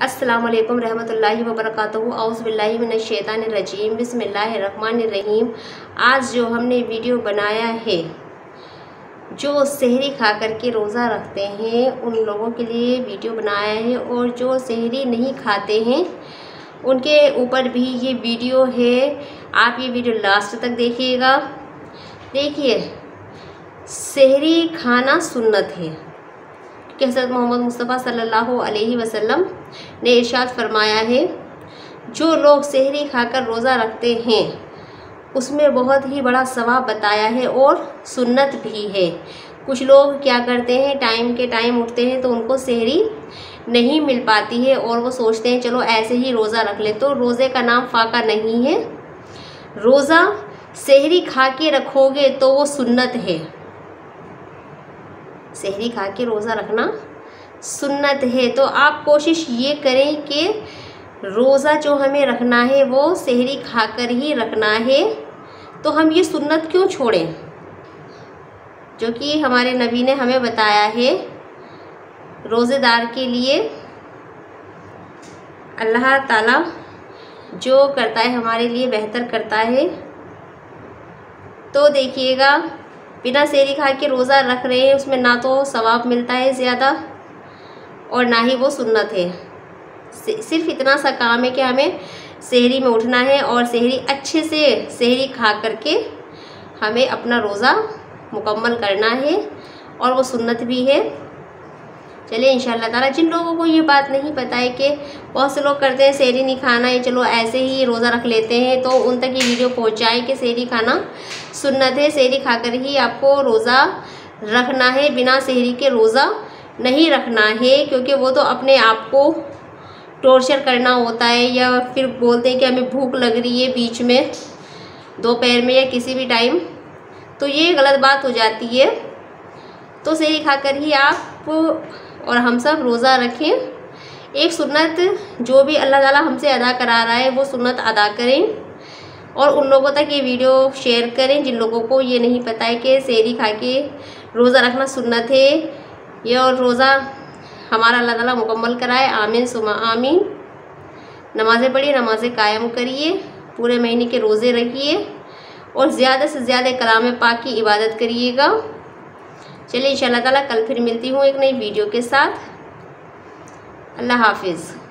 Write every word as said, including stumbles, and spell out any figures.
अस्सलाम वालेकुम रहमतुल्लाहि व बरकातहू। औज़ु बिल्लाहि मिनश शैतानिर रजीम। बिस्मिल्लाहिर रहमानिर रहीम। आज जो हमने वीडियो बनाया है, जो सहरी खा कर के रोज़ा रखते हैं उन लोगों के लिए वीडियो बनाया है, और जो सहरी नहीं खाते हैं उनके ऊपर भी ये वीडियो है। आप ये वीडियो लास्ट तक देखिएगा। देखिए, सहरी खाना सुन्नत है कि हज़रत मोहम्मद मुस्तफ़ा सल्लल्लाहु अलैहि वसल्लम ने इरशाद फरमाया है, जो लोग सहरी खाकर रोज़ा रखते हैं उसमें बहुत ही बड़ा सवाब बताया है और सुन्नत भी है। कुछ लोग क्या करते हैं, टाइम के टाइम उठते हैं तो उनको सहरी नहीं मिल पाती है और वो सोचते हैं चलो ऐसे ही रोज़ा रख ले। तो रोज़े का नाम फाका नहीं है। रोज़ा सहरी खा के रखोगे तो वो सुन्नत है। सहरी खा के रोज़ा रखना सुन्नत है। तो आप कोशिश ये करें कि रोज़ा जो हमें रखना है वो सहरी खाकर ही रखना है। तो हम ये सुन्नत क्यों छोड़ें, जो कि हमारे नबी ने हमें बताया है। रोज़ेदार के लिए अल्लाह ताला जो करता है हमारे लिए बेहतर करता है। तो देखिएगा, बिना सहरी खा के रोज़ा रख रहे हैं उसमें ना तो सवाब मिलता है ज़्यादा और ना ही वो सुन्नत है। सिर्फ इतना सा काम है कि हमें सहरी में उठना है और सहरी अच्छे से सहरी खा करके हमें अपना रोज़ा मुकम्मल करना है, और वो सुन्नत भी है। चलिए इंशाअल्लाह ताला, जिन लोगों को ये बात नहीं पता है कि बहुत से लोग करते हैं सहरी नहीं खाना है, चलो ऐसे ही रोज़ा रख लेते हैं, तो उन तक ये वीडियो पहुंचाएं कि सहरी खाना सुन्नत है। सहरी खाकर ही आपको रोज़ा रखना है, बिना सहरी के रोज़ा नहीं रखना है, क्योंकि वो तो अपने आप को टॉर्चर करना होता है। या फिर बोलते हैं कि हमें भूख लग रही है बीच में, दोपहर में या किसी भी टाइम, तो ये गलत बात हो जाती है। तो सहरी खाकर ही आप और हम सब रोज़ा रखें। एक सुन्नत जो भी अल्लाह ताला हमसे अदा करा रहा है वो सुन्नत अदा करें, और उन लोगों तक ये वीडियो शेयर करें जिन लोगों को ये नहीं पता है कि सहरी खा के रोज़ा रखना सुन्नत है। ये और रोज़ा हमारा अल्लाह ताला मुकम्मल कराए। आमीन सुमा आमीन। नमाज़ें पढ़िए, नमाज़ें कायम करिए, पूरे महीने के रोज़े रखिए और ज़्यादा से ज़्यादा कलाम पाक की इबादत करिएगा। चलिए इंशाअल्लाह ताला कल फिर मिलती हूँ एक नई वीडियो के साथ। अल्लाह हाफिज़।